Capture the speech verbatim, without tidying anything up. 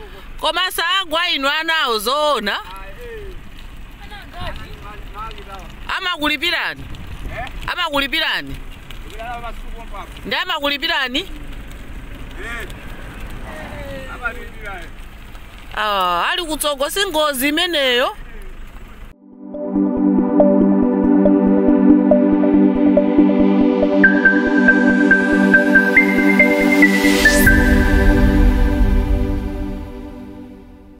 Koma sagwa inu anawo zoona. Amakulipirani? Amakulipirani? Ndi amakulipirani? Ah, ali kutsogo singozi imeneyo.